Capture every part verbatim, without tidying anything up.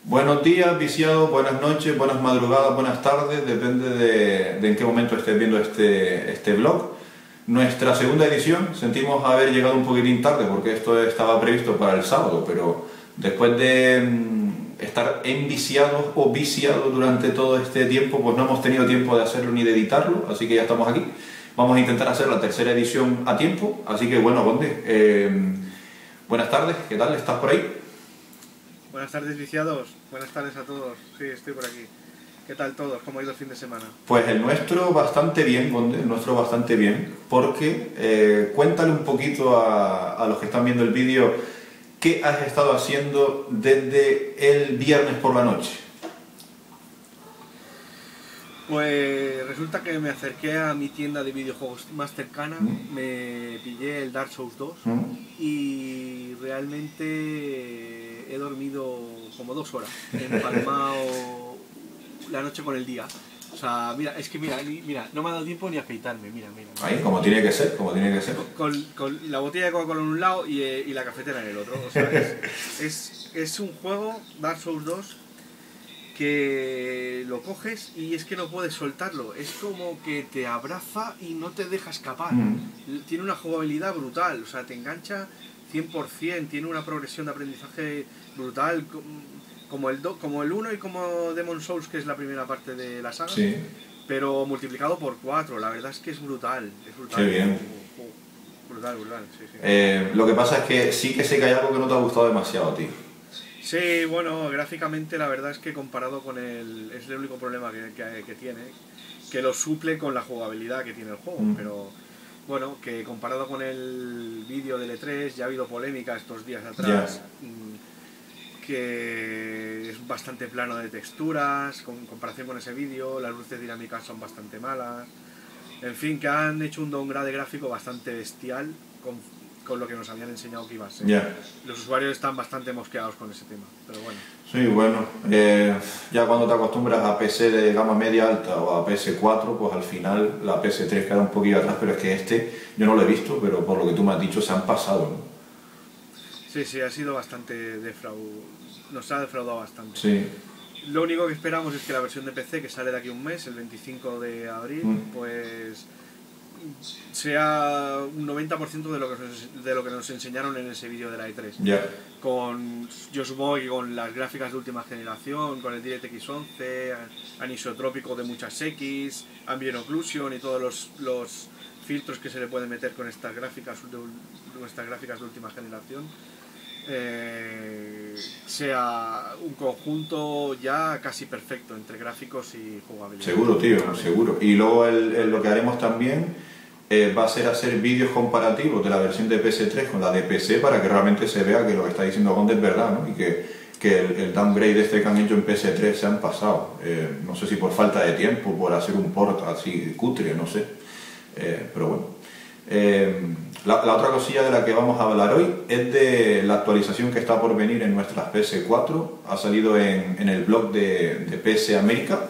Buenos días, viciados, buenas noches, buenas madrugadas, buenas tardes, depende de, de en qué momento estés viendo este, este vlog. Nuestra segunda edición, sentimos haber llegado un poquitín tarde porque esto estaba previsto para el sábado, pero después de mm, estar enviciados o viciados durante todo este tiempo, pues no hemos tenido tiempo de hacerlo ni de editarlo, así que ya estamos aquí. Vamos a intentar hacer la tercera edición a tiempo, así que bueno, Conde, eh, buenas tardes, ¿qué tal? ¿Estás por ahí? Buenas tardes, viciados. Buenas tardes a todos. Sí, estoy por aquí. ¿Qué tal todos? ¿Cómo ha ido el fin de semana? Pues el nuestro bastante bien, Conde, el nuestro bastante bien, porque eh, cuéntale un poquito a, a los que están viendo el vídeo qué has estado haciendo desde el viernes por la noche. Pues resulta que me acerqué a mi tienda de videojuegos más cercana, ¿Mm? me pillé el Dark Souls dos ¿Mm? y realmente he dormido como dos horas, he empalmado la noche con el día. O sea, mira, es que mira, ni- mira, no me ha dado tiempo ni a afeitarme, mira, mira. mira. Ahí, como tiene que ser, como tiene que ser. Con, con la botella de Coca-Cola en un lado y, eh, y la cafetera en el otro. O sea, es, es, es un juego, Dark Souls dos, que lo coges y es que no puedes soltarlo. Es como que te abraza y no te deja escapar. Mm. Tiene una jugabilidad brutal, o sea, te engancha cien por cien, tiene una progresión de aprendizaje brutal, com- como el do- como el uno y como Demon Souls, que es la primera parte de la saga, Sí, pero multiplicado por cuatro. La verdad es que es brutal, es brutal. Qué bien. Brutal, brutal, sí, sí. eh, lo que pasa es que sí que sé que hay algo que no te ha gustado demasiado a ti. Sí, bueno, gráficamente la verdad es que comparado con el... es el único problema que, que, que tiene, que lo suple con la jugabilidad que tiene el juego, Mm. pero bueno, que comparado con el vídeo del E tres, ya ha habido polémica estos días atrás, mm, que es bastante plano de texturas, con comparación con ese vídeo, las luces dinámicas son bastante malas, en fin, que han hecho un downgrade gráfico bastante bestial con, con lo que nos habían enseñado que iba a ser. Ya. Los usuarios están bastante mosqueados con ese tema, pero bueno. Sí, bueno, eh, ya cuando te acostumbras a P C de gama media alta o a P S cuatro, pues al final la P S tres queda un poquillo atrás, pero es que este yo no lo he visto, pero por lo que tú me has dicho se han pasado, ¿no? Sí, sí, ha sido bastante defraudado, nos ha defraudado bastante. Sí, Lo único que esperamos es que la versión de P C, que sale de aquí un mes, el veinticinco de abril, Mm. pues sea un noventa por ciento de lo que nos, de lo que nos enseñaron en ese vídeo de la E tres. ya, Con, yo supongo que con las gráficas de última generación, con el DirectX once, anisotrópico de muchas X, ambient occlusion y todos los, los filtros que se le pueden meter con estas gráficas de, nuestras gráficas de última generación, eh, sea un conjunto ya casi perfecto entre gráficos y jugabilidad. seguro, tío, seguro. Y luego el- el- lo que haremos también eh, va a ser hacer vídeos comparativos de la versión de P S tres con la de P C para que realmente se vea que lo que está diciendo Conde es verdad, ¿no? Y que, que el, el downgrade este que han hecho en P S tres se han pasado. Eh, no sé si por falta de tiempo, por hacer un port así cutre, no sé. Eh, pero bueno. Eh, la, la otra cosilla de la que vamos a hablar hoy es de la actualización que está por venir en nuestras P S cuatro. Ha salido en, en el blog de, de P S América.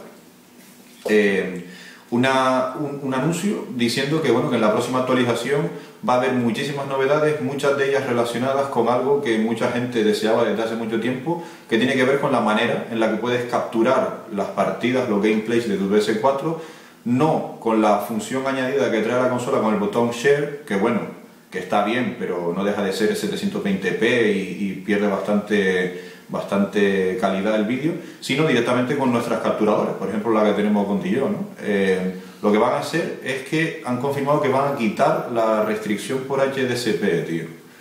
Eh, una, un, un anuncio diciendo que, bueno, que en la próxima actualización va a haber muchísimas novedades, muchas de ellas relacionadas con algo que mucha gente deseaba desde hace mucho tiempo, que tiene que ver con la manera en la que puedes capturar las partidas, los gameplays de tu P S cuatro, no con la función añadida que trae la consola con el botón Share, que bueno, que está bien, pero no deja de ser setecientos veinte p y, y pierde bastante bastante calidad el vídeo, sino directamente con nuestras capturadoras, por ejemplo la que tenemos contigo, ¿no? Eh, lo que van a hacer es que han confirmado que van a quitar la restricción por H D S P, tío.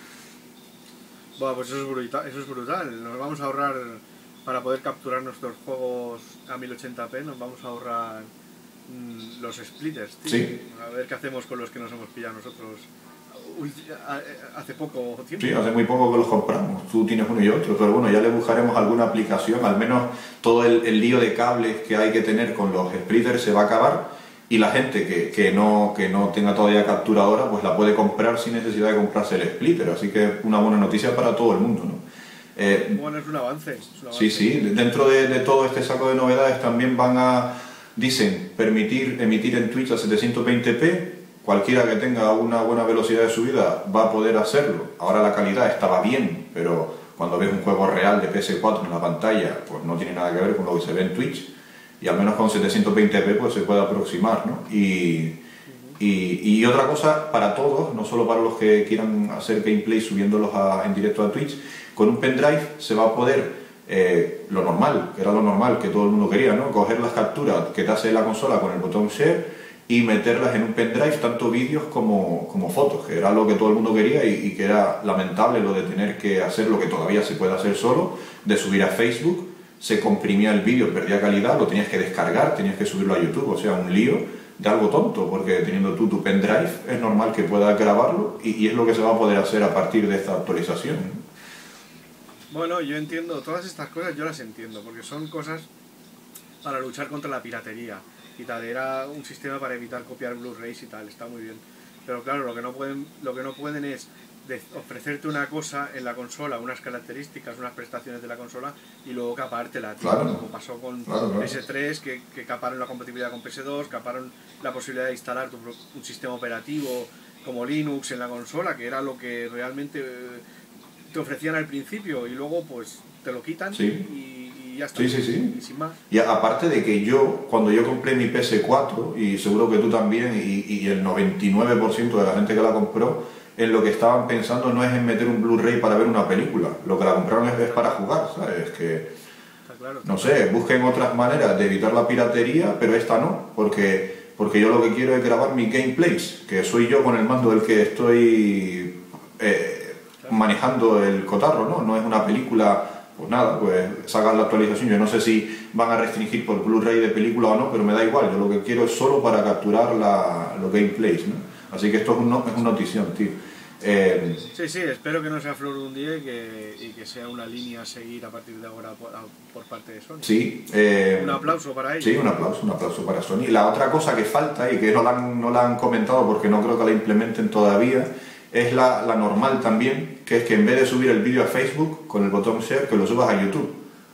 Bueno, pues eso es brutal, eso es brutal. Nos vamos a ahorrar, para poder capturar nuestros juegos a mil ochenta p, nos vamos a ahorrar mm, los splitters, tío. Sí. A ver qué hacemos con los que nos hemos pillado nosotros ulti- a- hace poco tiempo. Sí, hace muy poco que los compramos, tú tienes uno y otro, pero bueno, ya le buscaremos alguna aplicación, al menos todo el, el lío de cables que hay que tener con los splitters se va a acabar y la gente que, que, no, que no tenga todavía capturadora pues la puede comprar sin necesidad de comprarse el splitter, así que es una buena noticia para todo el mundo, ¿no? Eh, Bueno, es un avance. Es un avance. sí, sí, dentro de, de todo este saco de novedades también van a, dicen, permitir emitir en Twitch a setecientos veinte p. Cualquiera que tenga una buena velocidad de subida va a poder hacerlo. Ahora la calidad estaba bien, pero cuando ves un juego real de P S cuatro en la pantalla, pues no tiene nada que ver con lo que se ve en Twitch, y al menos con setecientos veinte p pues se puede aproximar, ¿no? Y, y, y otra cosa para todos, no solo para los que quieran hacer gameplay subiéndolos a, en directo a Twitch, con un pendrive se va a poder, eh, lo normal, que era lo normal que todo el mundo quería, ¿no? Coger las capturas que te hace la consola con el botón share y meterlas en un pendrive, tanto vídeos como, como fotos, que era lo que todo el mundo quería y, y que era lamentable lo de tener que hacer lo que todavía se puede hacer solo, de subir a Facebook, se comprimía el vídeo, perdía calidad, lo tenías que descargar, tenías que subirlo a YouTube, o sea, un lío de algo tonto, porque teniendo tú tu pendrive es normal que puedas grabarlo y, y es lo que se va a poder hacer a partir de esta actualización. Bueno, yo entiendo, todas estas cosas yo las entiendo, porque son cosas para luchar contra la piratería y tal, era un sistema para evitar copiar Blu-rays y tal, está muy bien. Pero claro, lo que no pueden, lo que no pueden es de ofrecerte una cosa en la consola, unas características, unas prestaciones de la consola y luego capártela, claro, como pasó con claro, claro. P S tres, que, que caparon la compatibilidad con P S dos, caparon la posibilidad de instalar tu, un sistema operativo como Linux en la consola, que era lo que realmente eh, te ofrecían al principio y luego pues te lo quitan. Sí. y y ya está. Sí, sí, sí. Y sin más. Y aparte de que yo, cuando yo compré mi P S cuatro, y seguro que tú también, y, y el noventa y nueve por ciento de la gente que la compró, en lo que estaban pensando no es en meter un Blu-ray para ver una película, lo que la compraron es, es para jugar, ¿sabes? Que, está claro, está no sé, busquen otras maneras de evitar la piratería, pero esta no, porque, porque yo lo que quiero es grabar mis gameplays, que soy yo con el mando del que estoy eh, claro. manejando el cotarro, ¿no? No es una película. Pues nada, pues sacan la actualización. Yo no sé si van a restringir por Blu-ray de película o no, pero me da igual. Yo lo que quiero es solo para capturar la, los gameplays, ¿no? Así que esto es, un, es una notición, tío. Eh, sí, sí, espero que no sea flor de un día y que, y que sea una línea a seguir a partir de ahora por, por parte de Sony. Sí. Eh, un aplauso para ellos. Sí, un aplauso, un aplauso para Sony. Y la otra cosa que falta y que no la han, no la han comentado porque no creo que la implementen todavía, es la, la normal también, que es que en vez de subir el vídeo a Facebook con el botón share, que lo subas a YouTube.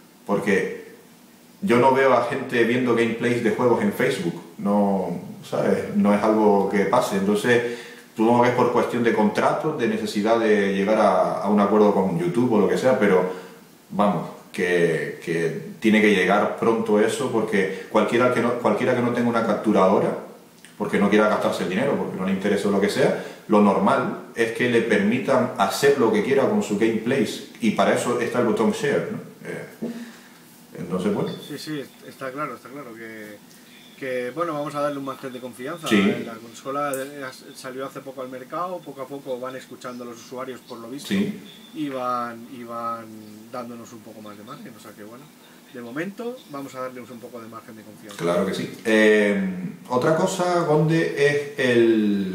Porque yo no veo a gente viendo gameplays de juegos en Facebook, no, ¿sabes? No es algo que pase. Entonces, supongo que es por cuestión de contratos, de necesidad de llegar a, a un acuerdo con YouTube o lo que sea, pero vamos, que, que tiene que llegar pronto eso, porque cualquiera que no, cualquiera que no tenga una capturadora, porque no quiera gastarse el dinero, porque no le interesa lo que sea, lo normal es que le permitan hacer lo que quiera con su gameplays, y para eso está el botón share, ¿no? Eh, entonces, bueno. Sí, sí, está claro, está claro que, que bueno, vamos a darle un margen de confianza. Sí. La consola salió hace poco al mercado, poco a poco van escuchando a los usuarios por lo visto, Sí. y, van, y van dándonos un poco más de margen, o sea que bueno. De momento vamos a darles un poco de margen de confianza. Claro que sí. Eh, otra cosa, Gonde, es el,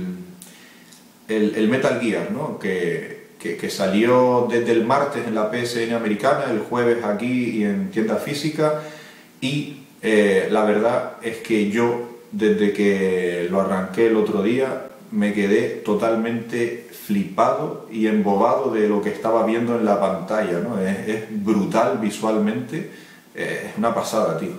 el, el Metal Gear, ¿no? Que, que, que salió desde el martes en la P S N americana, el jueves aquí y en tienda física, y eh, la verdad es que yo, desde que lo arranqué el otro día, me quedé totalmente flipado y embobado de lo que estaba viendo en la pantalla, ¿no? Es, es brutal visualmente. Es una pasada, tío.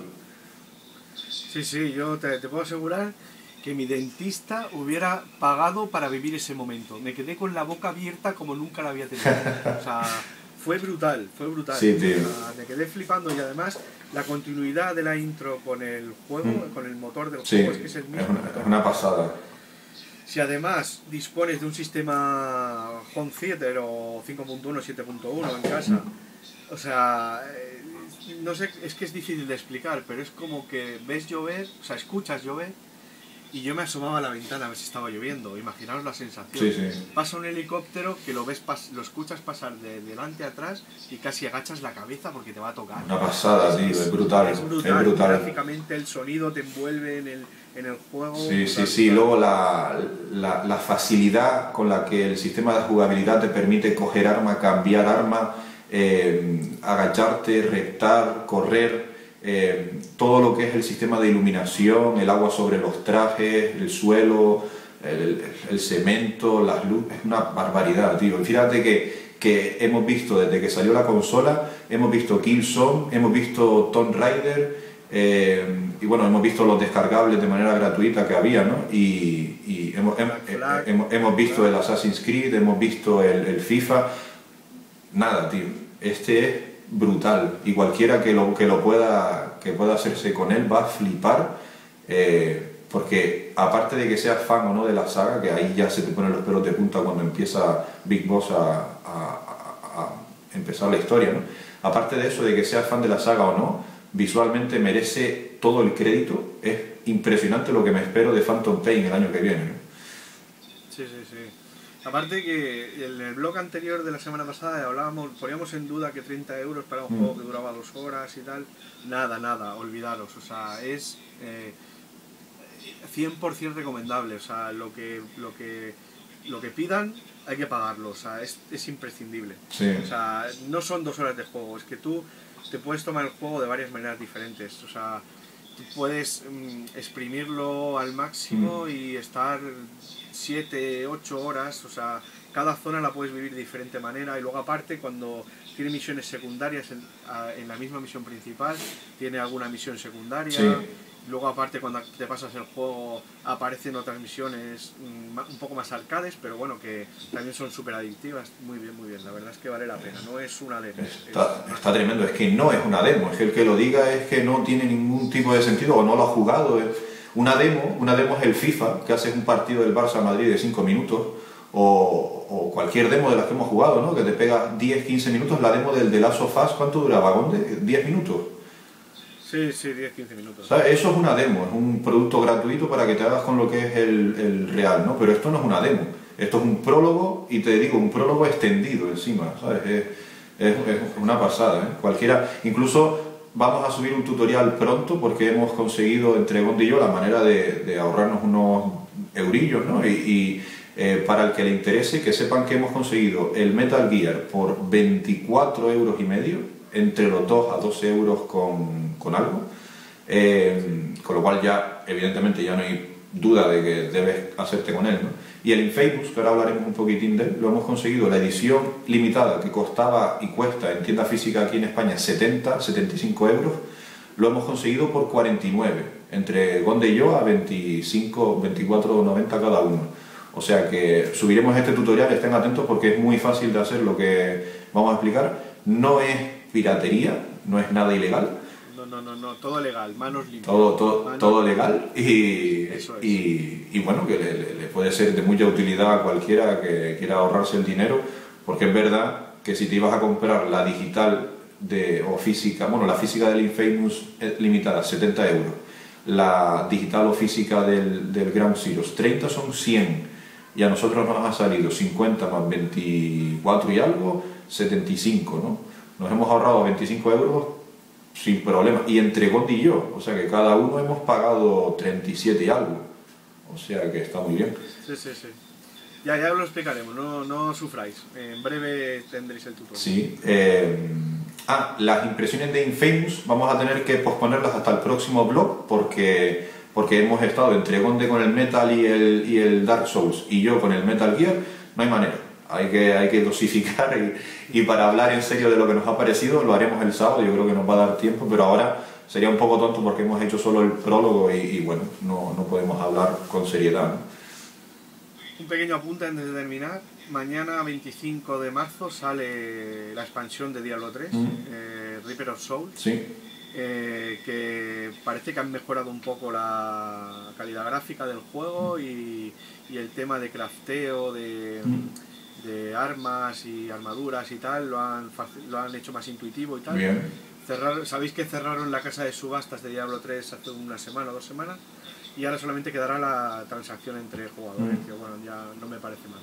Sí, sí, yo te, te puedo asegurar que mi dentista hubiera pagado para vivir ese momento. Me quedé con la boca abierta como nunca la había tenido. O sea, fue brutal, fue brutal. Sí, tío. O sea, me quedé flipando y además la continuidad de la intro con el juego, mm. con el motor del sí, juego, es que es el mismo. Es una, es una pasada. Si además dispones de un sistema Home Theater o cinco punto uno, siete punto uno en casa, o sea... no sé, es que es difícil de explicar, pero es como que ves llover, o sea, escuchas llover, y yo me asomaba a la ventana a ver si estaba lloviendo. Imaginaos la sensación. Sí, sí. Pasa un helicóptero que lo ves pas lo escuchas pasar de delante a atrás y casi agachas la cabeza porque te va a tocar. Una pasada, tío, es brutal. Es brutal, es brutal. Gráficamente el sonido te envuelve en el, en el juego. Sí, sí, sí. Luego la, la, la facilidad con la que el sistema de jugabilidad te permite coger arma, cambiar arma, eh, agacharte, reptar, correr. Eh, todo lo que es el sistema de iluminación, el agua sobre los trajes, el suelo, el, el cemento, las luces, es una barbaridad, tío. Fíjate que, que hemos visto desde que salió la consola, hemos visto Killzone, hemos visto Tomb Raider, eh, y bueno, hemos visto los descargables de manera gratuita que había, ¿no? Y, y hemos, hemos, hemos, hemos visto el Assassin's Creed, hemos visto el, el FIFA, nada, tío. este es brutal y cualquiera que lo, que lo pueda, que pueda hacerse con él va a flipar, eh, porque aparte de que seas fan o no de la saga, que ahí ya se te ponen los pelos de punta cuando empieza Big Boss a, a, a, a empezar la historia, ¿no? Aparte de eso, de que seas fan de la saga o no, visualmente merece todo el crédito. Es impresionante lo que me espero de Phantom Pain el año que viene, ¿no? Sí, sí, sí. Aparte que en el blog anterior de la semana pasada hablábamos, poníamos en duda que treinta euros para un mm. juego que duraba dos horas y tal. Nada, nada, olvidaros. O sea, es eh, cien por cien recomendable. O sea, lo que, lo que, lo que pidan hay que pagarlo. O sea, es, es imprescindible. Sí. O sea, no son dos horas de juego. Es que tú te puedes tomar el juego de varias maneras diferentes. O sea, tú puedes mm, exprimirlo al máximo mm. y estar siete, ocho horas, o sea, cada zona la puedes vivir de diferente manera, y luego aparte cuando tiene misiones secundarias en, a, en la misma misión principal, tiene alguna misión secundaria, sí. Luego aparte cuando te pasas el juego aparecen otras misiones mm, un poco más arcades, pero bueno, que también son súper adictivas. Muy bien, muy bien, la verdad es que vale la pena, no es una demo. Está, es... está tremendo, es que no es una demo, es que el que lo diga es que no tiene ningún tipo de sentido o no lo ha jugado. Es... Una demo, una demo es el FIFA, que haces un partido del Barça Madrid de cinco minutos, o, o cualquier demo de las que hemos jugado, ¿no? Que te pega diez, quince minutos. La demo del The Last of Us, ¿cuánto duraba, Gonde? ¿diez minutos? Sí, sí, diez, quince minutos. O sea, eso es una demo, es un producto gratuito para que te hagas con lo que es el, el real, ¿no? Pero esto no es una demo, esto es un prólogo, y te digo, un prólogo extendido encima, ¿sabes? Es, es, es una pasada, ¿eh? Cualquiera, incluso... Vamos a subir un tutorial pronto porque hemos conseguido entre Gonde y yo la manera de, de ahorrarnos unos eurillos, ¿no? Y, y eh, para el que le interese, que sepan que hemos conseguido el Metal Gear por veinticuatro euros y medio, entre los dos a doce euros con, con algo, eh, con lo cual ya, evidentemente, ya no hay duda de que debes hacerte con él, ¿no? Y el Infamous, que ahora hablaremos un poquitín de él, lo hemos conseguido, la edición limitada que costaba y cuesta en tienda física aquí en España setenta, setenta y cinco euros, lo hemos conseguido por cuarenta y nueve, entre Gonde y yo a veinticinco, veinticuatro noventa cada uno. O sea que subiremos este tutorial, estén atentos porque es muy fácil de hacer lo que vamos a explicar. No es piratería, no es nada ilegal. No, no, no, no, todo legal, manos limpias. Todo, todo, manos todo legal y, Eso es. y, y bueno, que le, le puede ser de mucha utilidad a cualquiera que quiera ahorrarse el dinero, porque es verdad que si te ibas a comprar la digital de, o física, bueno, la física del Infamous es limitada, setenta euros, la digital o física del, del Ground Zeroes, treinta son cien, y a nosotros nos ha salido cincuenta más veinticuatro y algo, setenta y cinco, ¿no? Nos hemos ahorrado veinticinco euros sin problema, y entre Gonde y yo, o sea que cada uno hemos pagado treinta y siete y algo, o sea que está muy bien. Sí, sí, sí. Ya, ya lo explicaremos, no, no sufráis, en breve tendréis el tutorial. Sí, eh, ah, las impresiones de Infamous vamos a tener que posponerlas hasta el próximo blog porque, porque hemos estado entre Gonde con el Metal y el, y el Dark Souls y yo con el Metal Gear, no hay manera. Hay que, hay que dosificar y, y para hablar en serio de lo que nos ha parecido lo haremos el sábado, yo creo que nos va a dar tiempo, pero ahora sería un poco tonto porque hemos hecho solo el prólogo y, y bueno, no, no podemos hablar con seriedad, ¿no? Un pequeño apunte antes de terminar, mañana veinticinco de marzo sale la expansión de Diablo tres, mm. eh, Reaper of Souls, sí. eh, que parece que han mejorado un poco la calidad gráfica del juego y, y el tema de crafteo, de... Mm. de armas y armaduras y tal, lo han, lo han hecho más intuitivo y tal. Bien. Cerrar, sabéis que cerraron la casa de subastas de Diablo tres hace una semana o dos semanas y ahora solamente quedará la transacción entre jugadores, mm. que bueno, ya no me parece mal.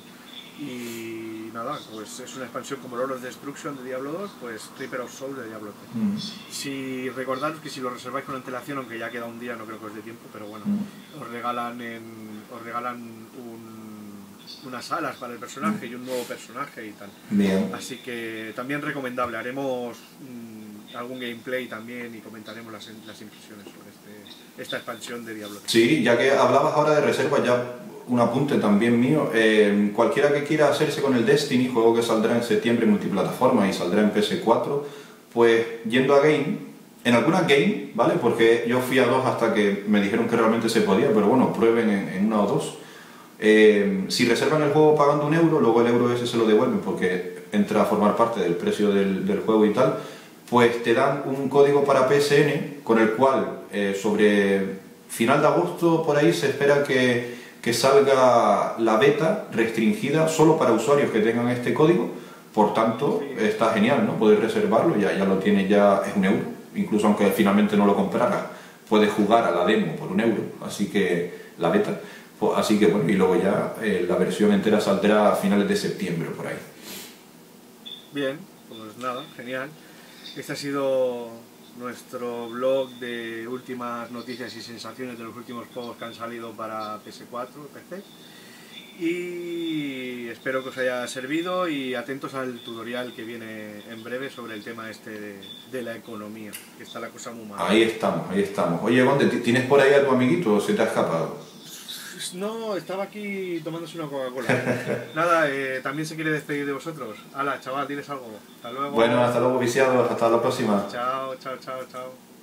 Y nada, pues es una expansión como Lord of Destruction de Diablo dos, pues Reaper of Souls de Diablo tres. Mm. Si recordaros que si lo reserváis con antelación, aunque ya queda un día, no creo que os dé tiempo, pero bueno, mm. os regalan en, os regalan un unas alas para el personaje y un nuevo personaje y tal. Bien. Así que también recomendable, haremos mmm, algún gameplay también y comentaremos las, las impresiones sobre este, esta expansión de Diablo tres. Sí, ya que hablabas ahora de reservas, ya un apunte también mío, eh, cualquiera que quiera hacerse con el Destiny, juego que saldrá en septiembre multiplataforma y saldrá en P S cuatro, pues yendo a Game, en algunas Game, ¿vale? Porque yo fui a dos hasta que me dijeron que realmente se podía, pero bueno, prueben en, en una o dos. Eh, si reservan el juego pagando un euro, luego el euro ese se lo devuelven porque entra a formar parte del precio del, del juego y tal, pues te dan un código para P S N con el cual eh, sobre final de agosto por ahí se espera que, que salga la beta restringida solo para usuarios que tengan este código. Por tanto, está genial, ¿no? Poder reservarlo, ya, ya lo tienes, ya es un euro, incluso aunque finalmente no lo compraras, puedes jugar a la demo por un euro, así que la beta, pues, así que bueno, y luego ya eh, la versión entera saldrá a finales de septiembre por ahí. Bien, pues nada, genial. Este ha sido nuestro blog de últimas noticias y sensaciones de los últimos juegos que han salido para P S cuatro, P C. Y espero que os haya servido y atentos al tutorial que viene en breve sobre el tema este de, de la economía, que está la cosa muy mala. Ahí estamos, ahí estamos. Oye, Gonde, ¿tienes por ahí a tu amiguito o se te ha escapado? No, estaba aquí tomándose una Coca-Cola. Nada, eh, también se quiere despedir de vosotros. Hala, chaval, ¿tienes algo? Hasta luego. Bueno, hasta luego, viciados. Hasta la próxima. Chao, chao, chao, chao.